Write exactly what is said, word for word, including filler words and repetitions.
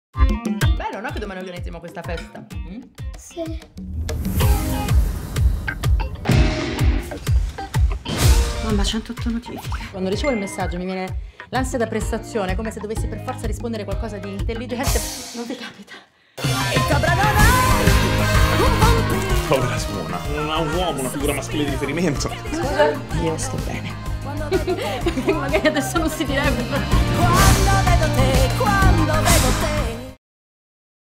Bello, no, che domani organizziamo questa festa? Mm? Sì. Mamma, centootto notifiche. Quando ricevo il messaggio mi viene l'ansia da prestazione, come se dovessi per forza rispondere qualcosa di intelligente. Non ti capita? Povera Simona, non ha un uomo, una figura maschile di riferimento. Scusa? Io sto bene. Magari adesso non si direbbe. Quando vedo te, quando vedo te